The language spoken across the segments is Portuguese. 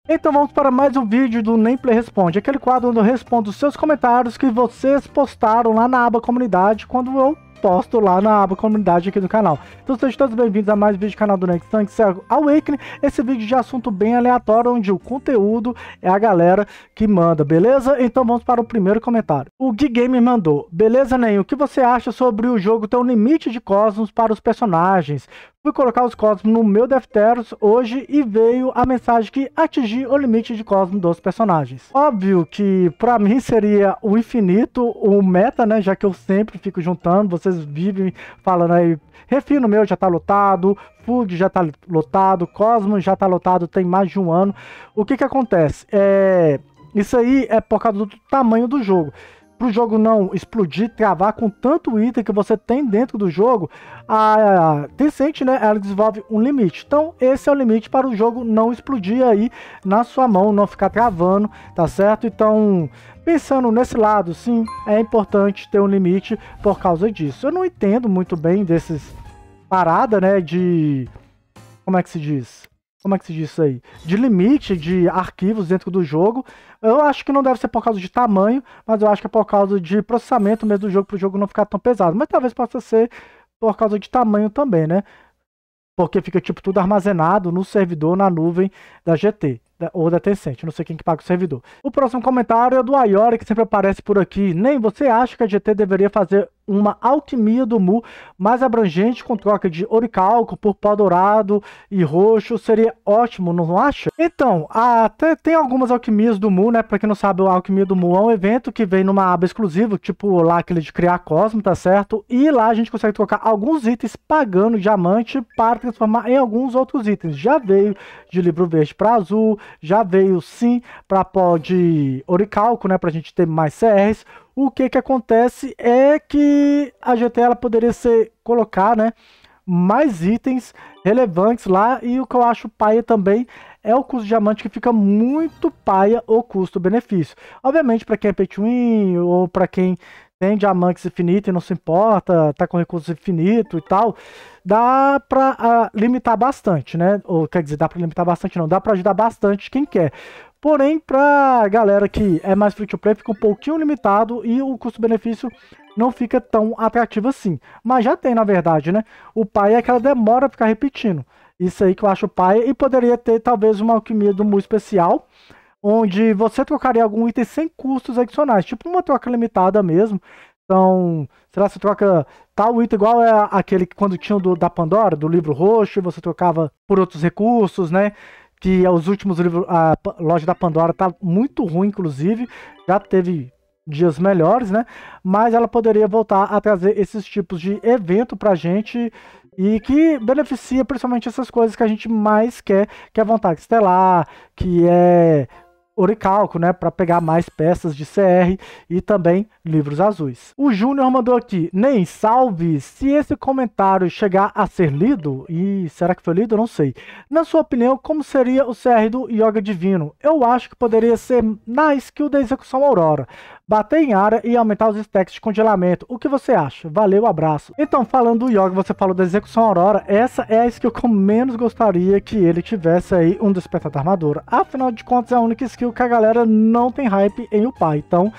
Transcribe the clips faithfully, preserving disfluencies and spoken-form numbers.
Então vamos para mais um vídeo do NemPlay Responde, aquele quadro onde eu respondo os seus comentários que vocês postaram lá na aba comunidade quando eu posto lá na aba comunidade aqui do canal. Então sejam todos bem-vindos a mais um vídeo do canal do Nextank Awakening. Esse vídeo de assunto bem aleatório, onde o conteúdo é a galera que manda, beleza? Então vamos para o primeiro comentário. O Gui Gamer mandou: beleza, Nen, o que você acha sobre o jogo ter um limite de cosmos para os personagens? Fui colocar os cosmos no meu Defteros hoje e veio a mensagem que atingi o limite de cosmos dos personagens. Óbvio que pra mim seria o infinito, o meta, né? Já que eu sempre fico juntando, vocês vivem falando aí, refino meu já tá lotado, Fug já tá lotado, Cosmos já tá lotado tem mais de um ano. O que que acontece? É... Isso aí é por causa do tamanho do jogo. Para o jogo não explodir, travar com tanto item que você tem dentro do jogo, a Tencent, né, ela desenvolve um limite. Então esse é o limite para o jogo não explodir aí na sua mão, não ficar travando, tá certo? Então, pensando nesse lado, sim, é importante ter um limite por causa disso. Eu não entendo muito bem desses parada, né, de... como é que se diz? Como é que se diz isso aí? De limite de arquivos dentro do jogo. Eu acho que não deve ser por causa de tamanho, mas eu acho que é por causa de processamento mesmo do jogo, para o jogo não ficar tão pesado. Mas talvez possa ser por causa de tamanho também, né? Porque fica tipo tudo armazenado no servidor, na nuvem da G T. Ou da Tencent, não sei quem que paga o servidor. O próximo comentário é do Ayori, que sempre aparece por aqui. Nem você acha que a G T deveria fazer uma alquimia do Mu mais abrangente com troca de oricalco por pó dourado e roxo? Seria ótimo, não acha? Então, até tem algumas alquimias do Mu, né? Pra quem não sabe, a alquimia do Mu é um evento que vem numa aba exclusiva, tipo lá aquele de criar cosmo, tá certo? E lá a gente consegue trocar alguns itens pagando diamante para transformar em alguns outros itens. Já veio de livro verde para azul, já veio sim para pó de oricalco, né, pra gente ter mais C Rs. O que que acontece é que a G T ela poderia ser colocar, né, mais itens relevantes lá, e o que eu acho paia também é o custo de diamante, que fica muito paia o custo-benefício. Obviamente para quem é pay to win ou para quem tem diamantes infinitos e não se importa, tá com recursos infinitos e tal, dá pra uh, limitar bastante, né? Ou quer dizer, dá pra limitar bastante não, dá pra ajudar bastante quem quer. Porém, pra galera que é mais free to play, fica um pouquinho limitado e o custo-benefício não fica tão atrativo assim. Mas já tem, na verdade, né? O pai é que ela demora a ficar repetindo. Isso aí que eu acho pai, e poderia ter talvez uma alquimia do Mu especial, onde você trocaria algum item sem custos adicionais, tipo uma troca limitada mesmo. Então, sei lá, você troca tal item igual é aquele que quando tinha do, da Pandora, do livro roxo, você trocava por outros recursos, né? Que os últimos livros, a loja da Pandora tá muito ruim, inclusive, já teve dias melhores, né? Mas ela poderia voltar a trazer esses tipos de evento pra gente e que beneficia principalmente essas coisas que a gente mais quer, que é a vontade estelar, que é oricalco, né, para pegar mais peças de C R e também livros azuis. O Júnior mandou aqui: nem salve, se esse comentário chegar a ser lido, e será que foi lido? Eu não sei. Na sua opinião, como seria o C R do Yoga Divino? Eu acho que poderia ser na skill da execução Aurora, bater em área e aumentar os stacks de congelamento. O que você acha? Valeu, abraço. Então, falando do Yoga, você falou da execução Aurora, essa é a skill que eu menos gostaria que ele tivesse aí um despertar da armadura. Afinal de contas, é a única skill que a galera não tem hype em upar. Então,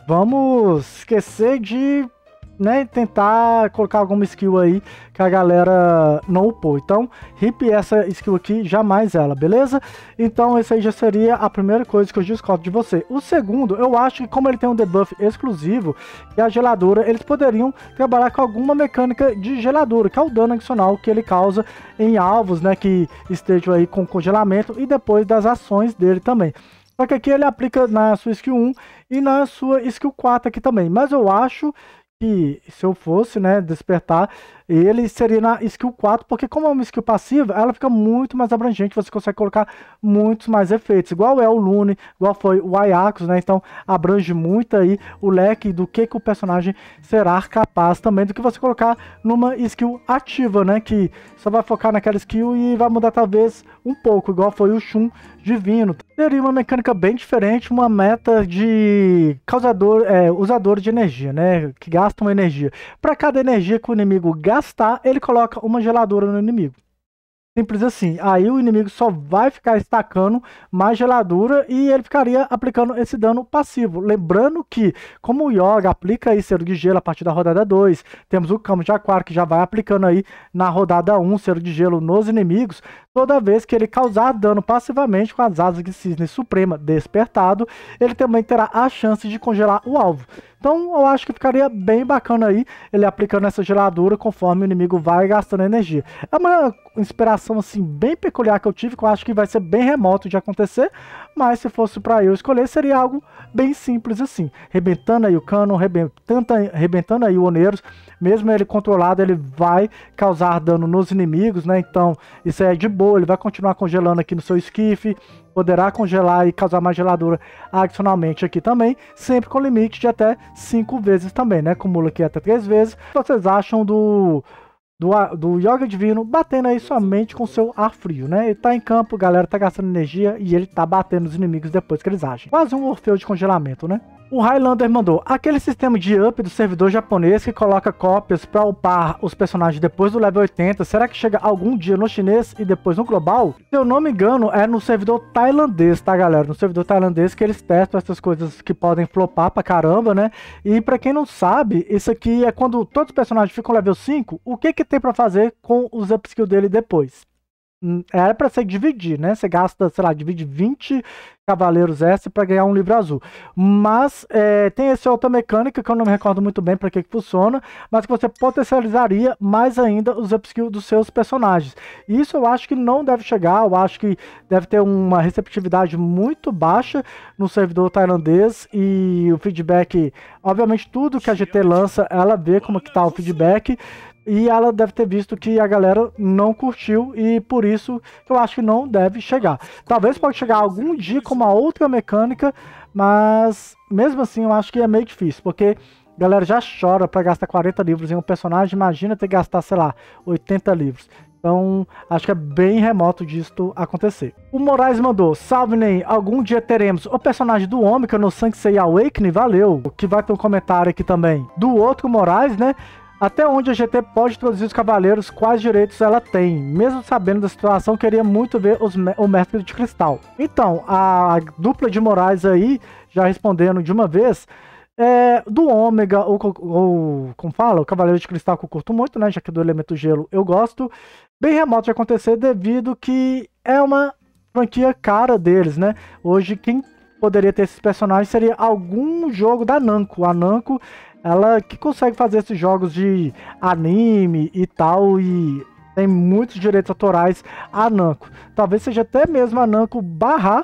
vamos esquecer de, né, tentar colocar alguma skill aí que a galera não upou. Então, hip essa skill aqui, jamais ela, beleza? Então, essa aí já seria a primeira coisa que eu discordo de você. O segundo, eu acho que como ele tem um debuff exclusivo, que é a geladura, eles poderiam trabalhar com alguma mecânica de geladura, que é o dano adicional que ele causa em alvos, né, que estejam aí com congelamento, e depois das ações dele também. Só que aqui ele aplica na sua skill um e na sua skill quatro aqui também. Mas eu acho que se eu fosse, né, despertar, ele seria na skill quatro, porque como é uma skill passiva, ela fica muito mais abrangente, você consegue colocar muitos mais efeitos, igual é o Lune, igual foi o Ayakus, né, então abrange muito aí o leque do que, que o personagem será capaz também, do que você colocar numa skill ativa, né, que só vai focar naquela skill e vai mudar talvez um pouco, igual foi o Shun Divino. Seria uma mecânica bem diferente, uma meta de causador, é, usador de energia, né, que gasta uma energia. Para cada energia que o inimigo gastar, ele coloca uma geladura no inimigo. Simples assim. Aí o inimigo só vai ficar estacando mais geladura e ele ficaria aplicando esse dano passivo. Lembrando que, como o Yoga aplica aí selo de gelo a partir da rodada dois, temos o Camo de Aquário que já vai aplicando aí na rodada um selo de gelo nos inimigos. Toda vez que ele causar dano passivamente com as asas de Cisne Suprema despertado, ele também terá a chance de congelar o alvo. Então eu acho que ficaria bem bacana aí ele aplicando essa geladura conforme o inimigo vai gastando energia. É uma inspiração assim bem peculiar que eu tive, que eu acho que vai ser bem remoto de acontecer, mas se fosse para eu escolher seria algo bem simples assim. Rebentando aí o Cano, rebentando, rebentando aí o Oneiros, mesmo ele controlado ele vai causar dano nos inimigos, né? Então isso é de boa, ele vai continuar congelando aqui no seu esquife, poderá congelar e causar mais geladura adicionalmente aqui também, sempre com limite de até cinco vezes também, né? Acumula aqui até três vezes. O que vocês acham do, do, do Yoga Divino batendo aí somente com seu ar frio, né? Ele tá em campo, galera tá gastando energia e ele tá batendo os inimigos depois que eles agem. Quase um Orfeu de congelamento, né? O Highlander mandou aquele sistema de up do servidor japonês que coloca cópias para upar os personagens depois do level oitenta. Será que chega algum dia no chinês e depois no global? Se eu não me engano, é no servidor tailandês, tá, galera? No servidor tailandês que eles testam essas coisas que podem flopar pra caramba, né? E pra quem não sabe, isso aqui é quando todos os personagens ficam level cinco, o que que tem pra fazer com os upskills dele depois? Era pra você dividir, né? Você gasta, sei lá, divide vinte Cavaleiros S para ganhar um livro azul. Mas é, tem essa outra mecânica que eu não me recordo muito bem para que, que funciona, mas que você potencializaria mais ainda os upskills dos seus personagens. Isso eu acho que não deve chegar, eu acho que deve ter uma receptividade muito baixa no servidor tailandês e o feedback, obviamente tudo que a G T lança, ela vê como que tá o feedback. E ela deve ter visto que a galera não curtiu e por isso eu acho que não deve chegar. Talvez pode chegar algum dia com uma outra mecânica, mas mesmo assim eu acho que é meio difícil, porque a galera já chora para gastar quarenta livros em um personagem, imagina ter que gastar, sei lá, oitenta livros. Então, acho que é bem remoto disso acontecer. O Moraes mandou, salve Ney, algum dia teremos o personagem do Ômega no Sansei Awakening, valeu. Que vai ter um comentário aqui também do outro Moraes, né? Até onde a G T pode introduzir os cavaleiros, quais direitos ela tem? Mesmo sabendo da situação, queria muito ver os, o Mestre de Cristal. Então, a dupla de Moraes aí, já respondendo de uma vez, é, do Ômega, ou, ou como fala, o Cavaleiro de Cristal que eu curto muito, né? Já que do elemento gelo eu gosto. Bem remoto de acontecer devido que é uma franquia cara deles, né? Hoje quem poderia ter esses personagens seria algum jogo da Namco. A Namco, ela que consegue fazer esses jogos de anime e tal, e tem muitos direitos autorais a Namco. Talvez seja até mesmo a Namco barrar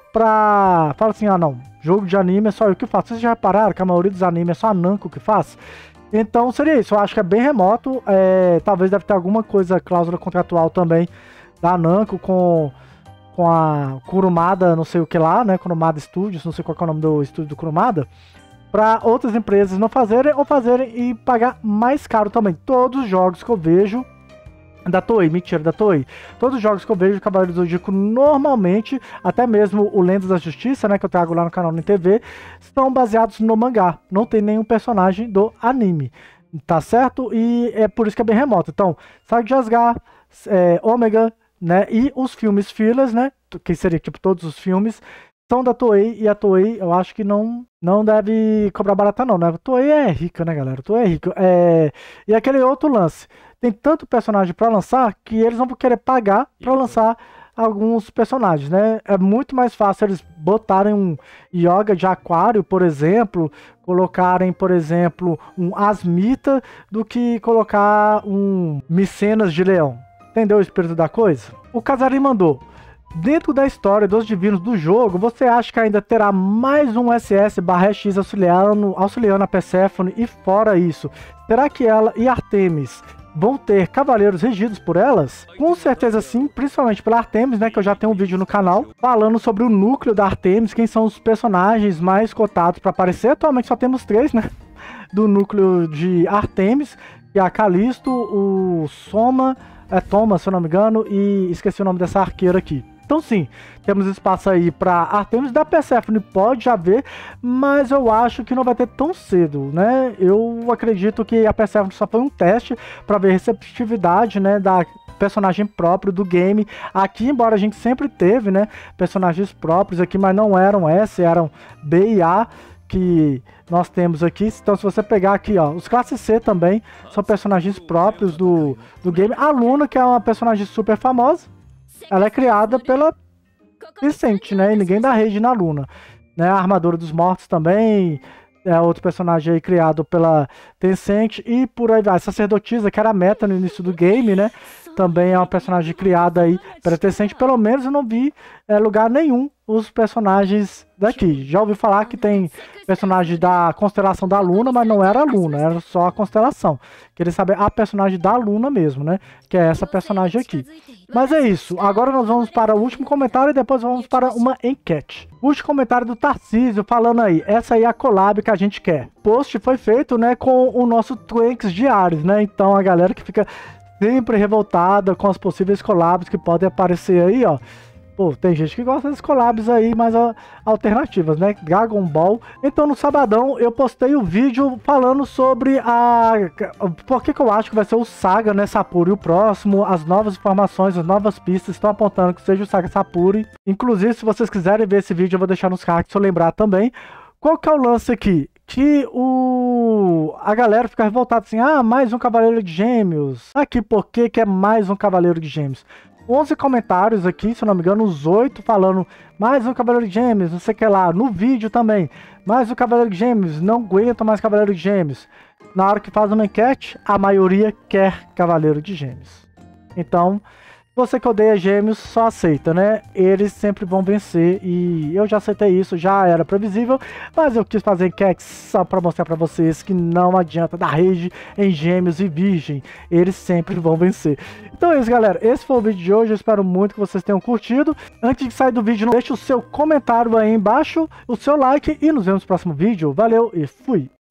pra... Fala assim, ah não, jogo de anime é só eu que faço. Vocês já repararam que a maioria dos animes é só a Namco que faz? Então seria isso, eu acho que é bem remoto. É, talvez deve ter alguma coisa, cláusula contratual também da Namco com... com a Kurumada, não sei o que lá, né? Kurumada Studios, não sei qual é o nome do estúdio do Kurumada, para outras empresas não fazerem ou fazerem e pagar mais caro também. Todos os jogos que eu vejo da Toei, mentira, da Toei, todos os jogos que eu vejo de Cavaleiros do Zodíaco normalmente, até mesmo o Lendas da Justiça, né, que eu trago lá no canal no T V, estão baseados no mangá, não tem nenhum personagem do anime, tá certo? E é por isso que é bem remoto. Então, Saga de Asgard, é, Ômega, né, e os filmes fillers, né, que seria tipo todos os filmes, são da Toei, e a Toei eu acho que não, não deve cobrar barata não, né? A Toei é rica, né, galera? A Toei é rica. É... E aquele outro lance, tem tanto personagem para lançar que eles não vão querer pagar para lançar alguns personagens, né? É muito mais fácil eles botarem um Yoga de Aquário, por exemplo, colocarem, por exemplo, um Asmita, do que colocar um Micenas de Leão. Entendeu o espírito da coisa? O Casarim mandou, dentro da história dos divinos do jogo, você acha que ainda terá mais um S S barra X auxiliando, auxiliando a Perséfone? E fora isso, será que ela e Artemis vão ter cavaleiros regidos por elas? Com certeza sim, principalmente pela Artemis, né, que eu já tenho um vídeo no canal falando sobre o núcleo da Artemis, quem são os personagens mais cotados para aparecer. Atualmente só temos três, né, do núcleo de Artemis, que é a Calisto, o Soma, é Thomas, se eu não me engano, e esqueci o nome dessa arqueira aqui. Então sim, temos espaço aí para Artemis. Da Perséfone pode haver, mas eu acho que não vai ter tão cedo, né? Eu acredito que a Perséfone só foi um teste para ver receptividade, né, da, personagem próprio do game. Aqui, embora a gente sempre teve, né, personagens próprios aqui, mas não eram S, eram B e A, que nós temos aqui. Então, se você pegar aqui, ó, os classe C também são personagens próprios do, do game. A Luna, que é uma personagem super famosa, ela é criada pela Vicente, né, e ninguém da rede na Luna, né. A Armadura dos Mortos também é outro personagem aí criado pela Tencent e por aí vai. A Sacerdotisa, que era a meta no início do game, né, também é uma personagem criada aí pela Tencent. Pelo menos eu não vi é, lugar nenhum os personagens daqui. Já ouvi falar que tem personagem da constelação da Luna, mas não era a Luna, era só a constelação. Queria saber a personagem da Luna mesmo, né, que é essa personagem aqui. Mas é isso, agora nós vamos para o último comentário e depois vamos para uma enquete. O último comentário do Tarcísio falando aí, essa aí é a collab que a gente quer. O post foi feito, né, com o nosso Twinks diários, né, então a galera que fica sempre revoltada com as possíveis collabs que podem aparecer aí, ó. Pô, tem gente que gosta das collabs aí, mais ó, alternativas, né? Dragon Ball. Então, no sabadão, eu postei o um vídeo falando sobre a... Por que que eu acho que vai ser o Saga, né, Sapuri o próximo. As novas informações, as novas pistas estão apontando que seja o Saga Sapuri. Inclusive, se vocês quiserem ver esse vídeo, eu vou deixar nos cards, se eu lembrar também. Qual que é o lance aqui? Que o... a galera fica revoltada assim, ah, mais um Cavaleiro de Gêmeos. Aqui, por que que é mais um Cavaleiro de Gêmeos? onze comentários aqui, se eu não me engano, os oito falando mais um Cavaleiro de Gêmeos, não sei o que lá. No vídeo também, mais um Cavaleiro de Gêmeos, não aguento mais Cavaleiro de Gêmeos. Na hora que faz uma enquete, a maioria quer Cavaleiro de Gêmeos. Então, você que odeia Gêmeos, só aceita, né? Eles sempre vão vencer e eu já aceitei isso, já era previsível, mas eu quis fazer enquete só pra mostrar pra vocês que não adianta dar rage em Gêmeos e Virgem, eles sempre vão vencer. Então é isso, galera, esse foi o vídeo de hoje, eu espero muito que vocês tenham curtido. Antes de sair do vídeo, deixe o seu comentário aí embaixo, o seu like e nos vemos no próximo vídeo. Valeu e fui!